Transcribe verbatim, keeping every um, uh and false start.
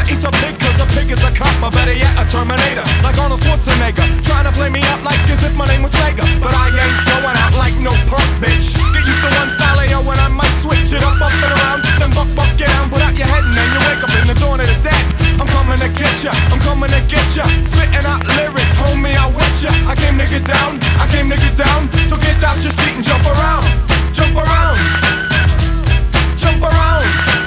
eat a pig cause a pig is a cop, or better yet a Terminator, like Arnold Schwarzenegger, trying to play me up like as if my name was Sega. But I ain't going out like no punk bitch. Get used to one style of yo when I might switch it up, up and around, then buck, buck, get down, put out your head and then you wake up in the dawn of the dead. I'm coming to get ya, I'm coming to get ya, spitting out lyrics, homie, I with ya. I came to get down, I came to get down, so get out your seat and jump around, jump around, jump around.